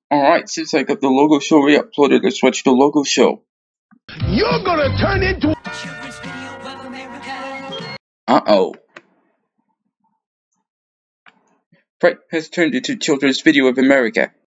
Alright, since I got the logo show re-uploaded, let's watch the logo show. You're gonna turn into Uh-oh. Fright has turned into Children's Video of America.